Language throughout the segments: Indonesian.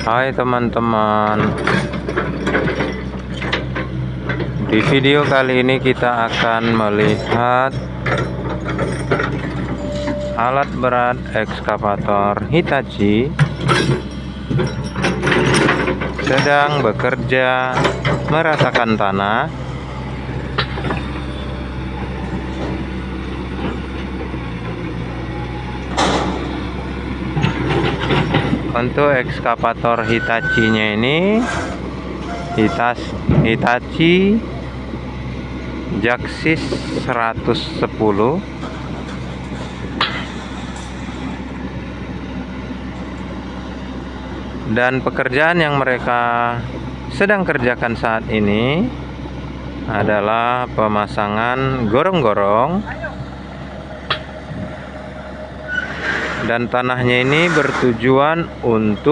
Hai teman-teman, di video kali ini kita akan melihat alat berat ekskavator Hitachi sedang bekerja meratakan tanah untuk ekskavator Hitachi-nya ini Hitachi Jaxis 110. Dan pekerjaan yang mereka sedang kerjakan saat ini adalah pemasangan gorong-gorong, dan tanahnya ini bertujuan untuk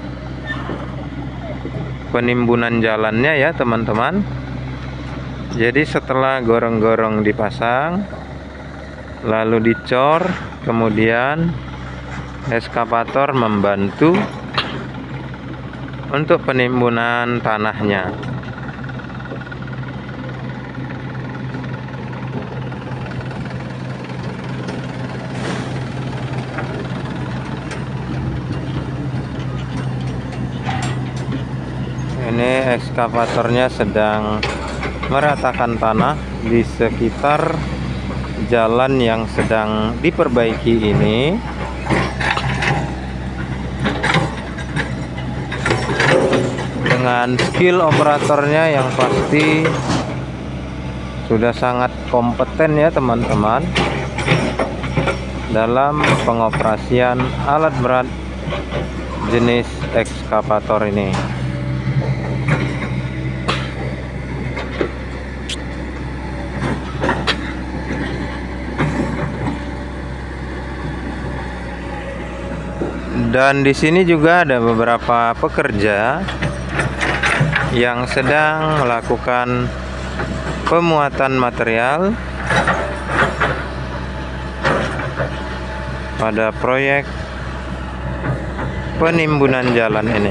penimbunan jalannya ya teman-teman. Jadi setelah gorong-gorong dipasang lalu dicor, kemudian ekskavator membantu untuk penimbunan tanahnya. Ini ekskavatornya sedang meratakan tanah di sekitar jalan yang sedang diperbaiki ini. Dengan skill operatornya yang pasti sudah sangat kompeten ya teman-teman dalam pengoperasian alat berat jenis ekskavator ini. Dan di sini juga ada beberapa pekerja yang sedang melakukan pemuatan material pada proyek penimbunan jalan ini.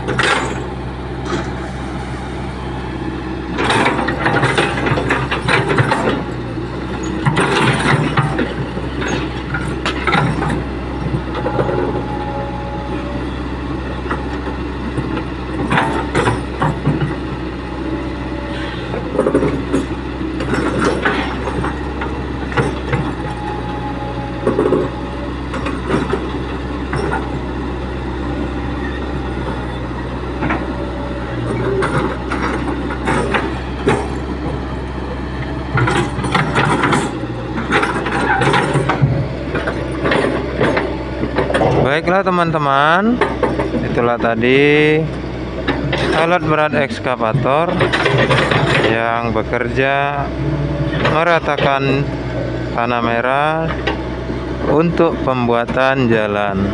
Baiklah teman-teman, itulah tadi alat berat ekskavator yang bekerja meratakan tanah merah untuk pembuatan jalan.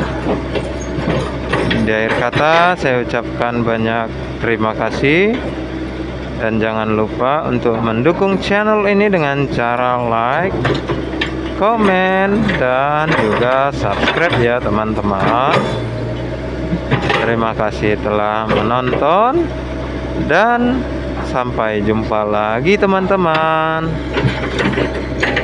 Di akhir kata saya ucapkan banyak terima kasih, dan jangan lupa untuk mendukung channel ini dengan cara like, komen, dan juga subscribe ya teman-teman. Terima kasih telah menonton, dan sampai jumpa lagi teman-teman.